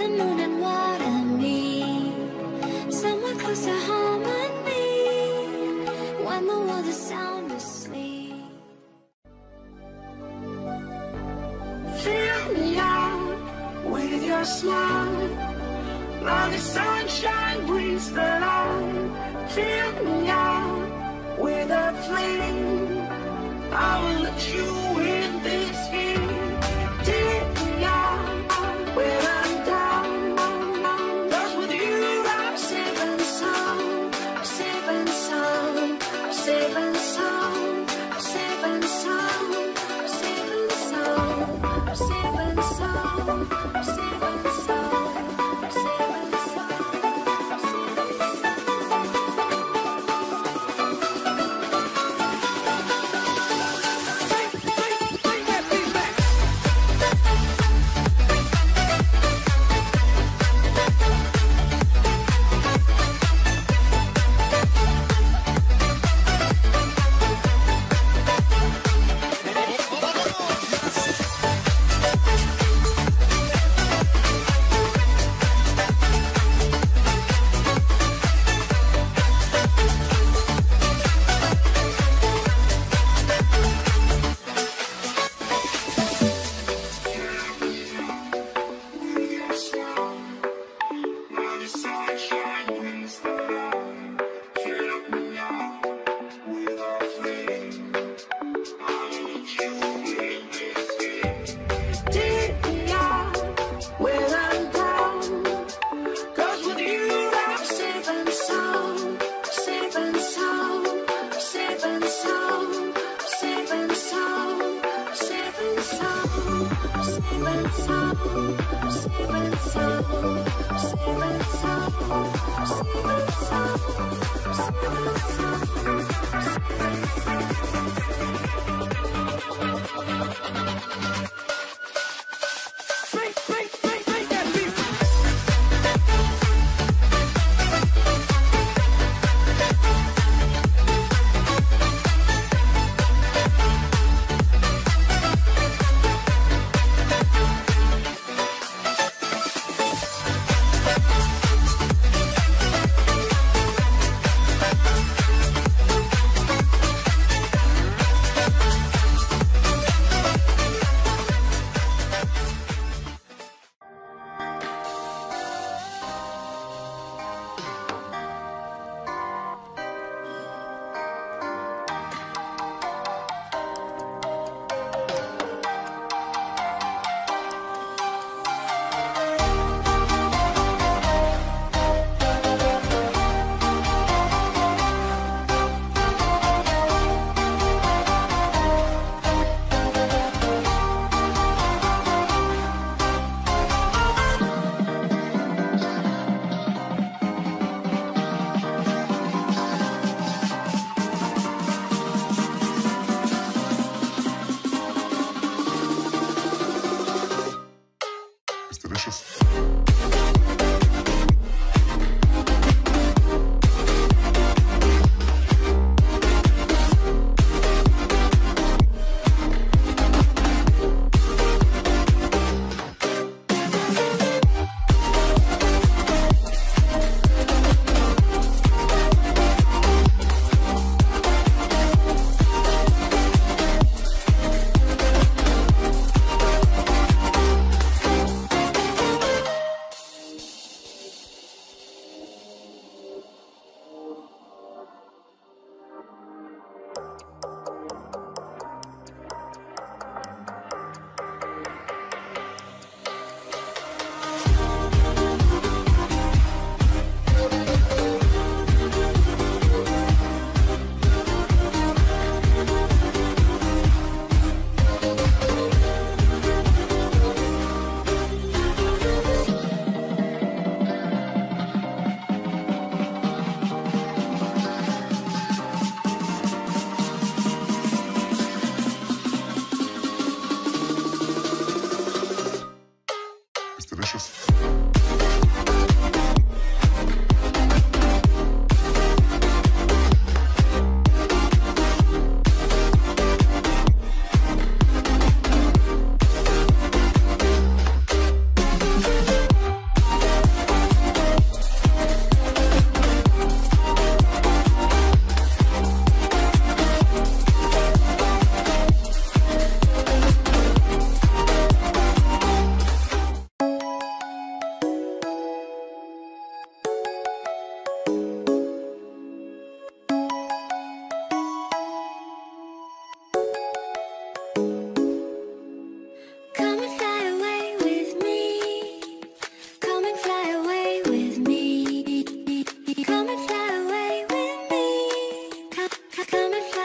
the moon and water meet somewhere close to harmony when the world is sound asleep. Fill me out with your smile, like the sunshine brings the light. Fill me out with a flame, I will let you in this game. Take me out when I'm down, 'cause with you I'm safe and sound. I'm safe and sound. I'm safe and sound. I'm safe and sound. I'm safe and sound. I'm safe and sound. I'm safe and sound. I'm safe and sound.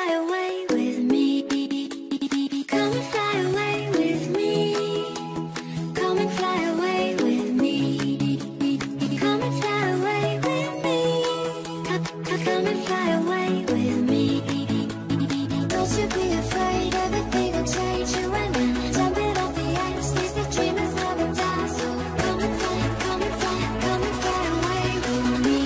fly away with me. Come and fly away with me. Come and fly away with me. Come and fly away with me. Come and fly away with me. Don't you be afraid, everything will change. You and I, jumping off the edge. They say dreamers never die. So come and fly, come and fly, come and fly away with me.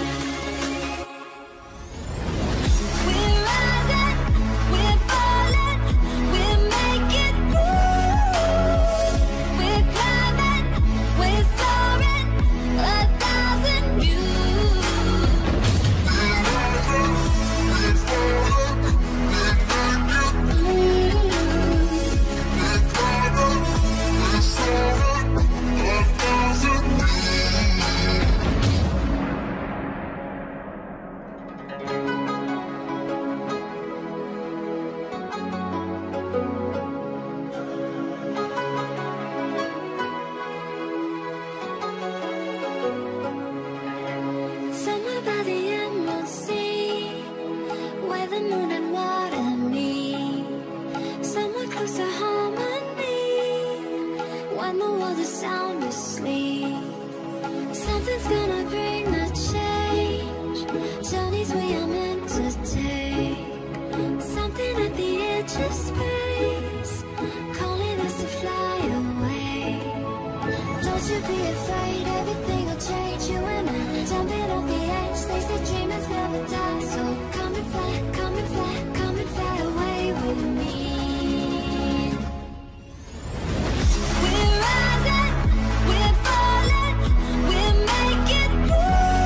We're rising, we're falling, we're making moves. We're climbing, we're soaring, 1,000 views. Somewhere by the emerald sea, where the moon and water meet. Somewhere close to harmony, when the world is sound asleep. Something's gonna bring the change, journeys we are meant to take. Something at the edge of space, calling us to fly away. Don't you be afraid, everything will change. You and I, jumping off the edge. They say dreamers never die. So come and fly, come and fly, come and fly away with me. We're rising, we're falling, we're making moves.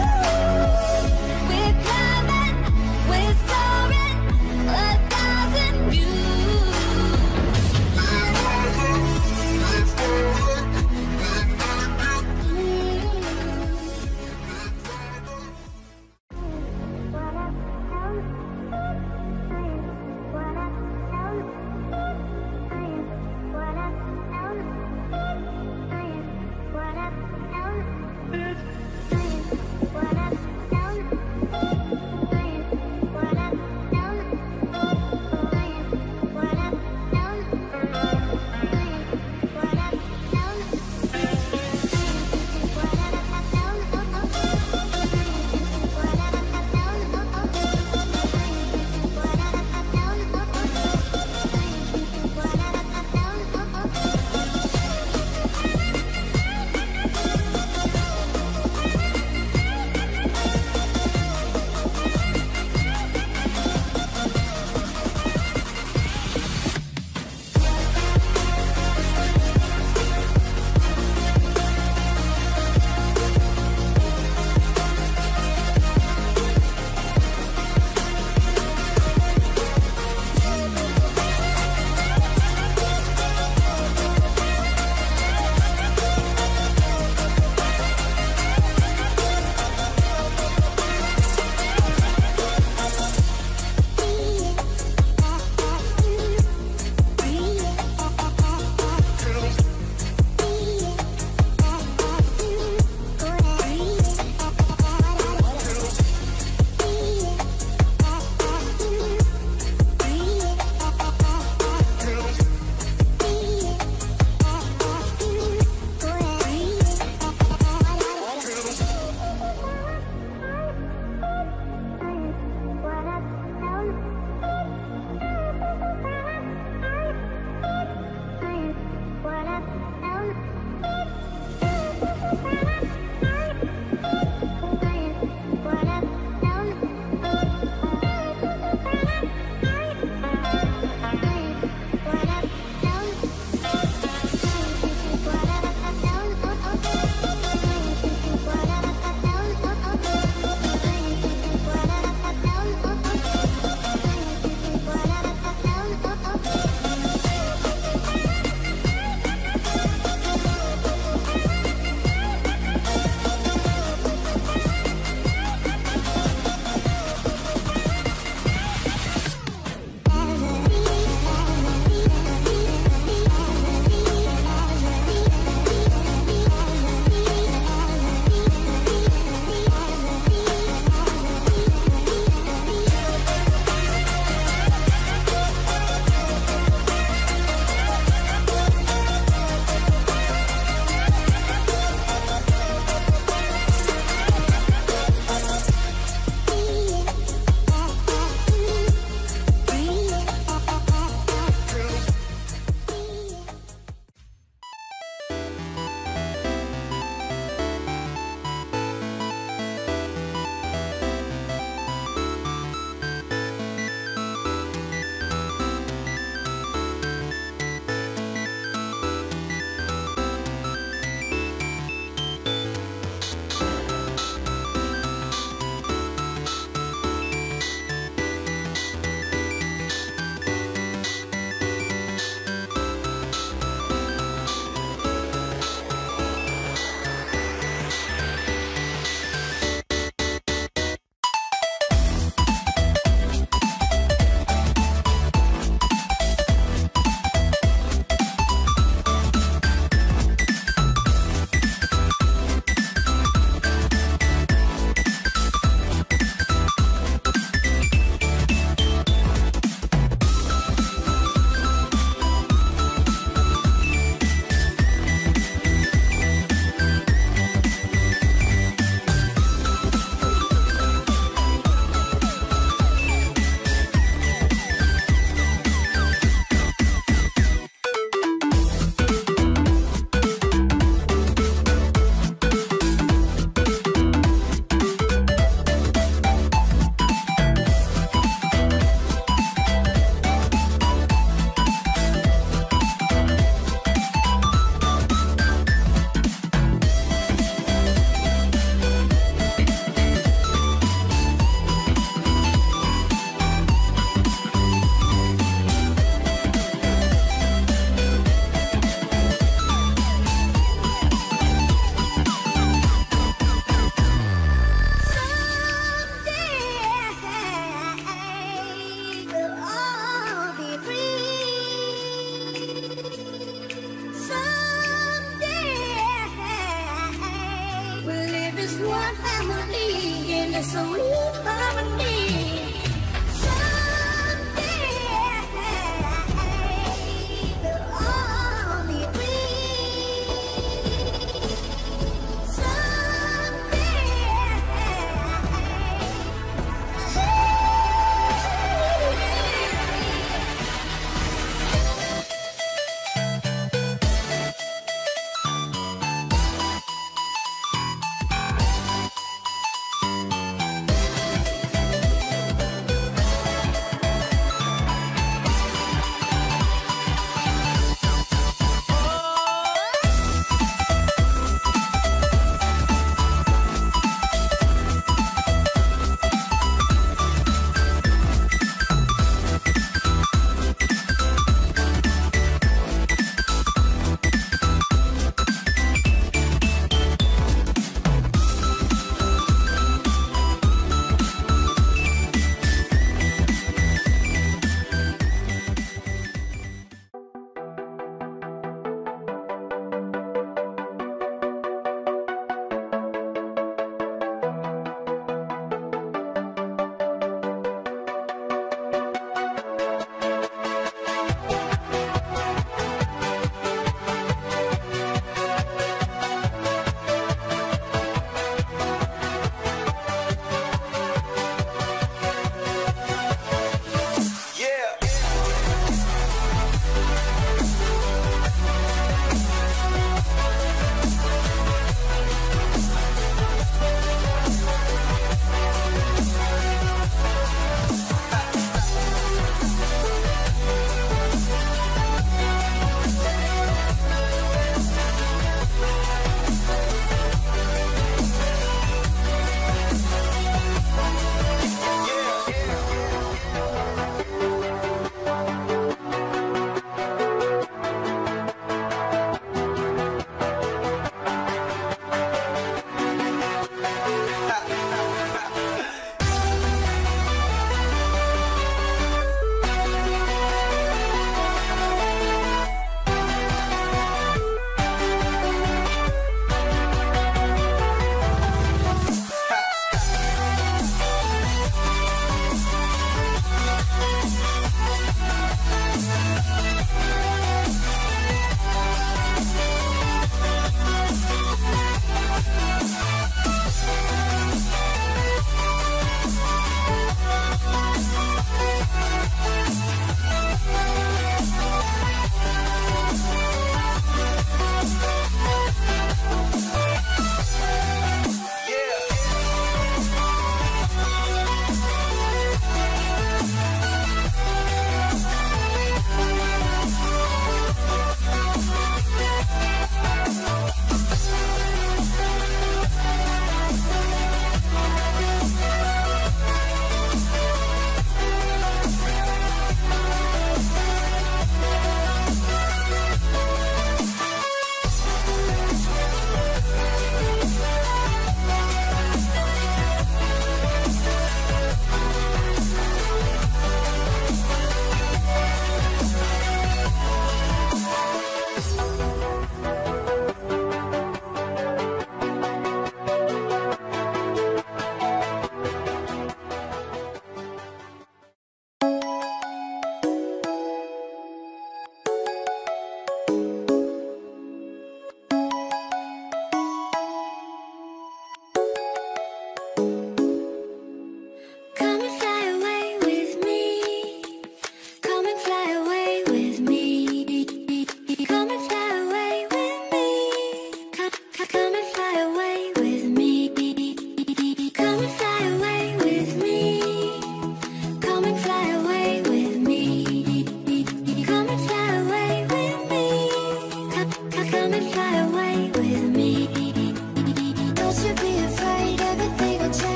so we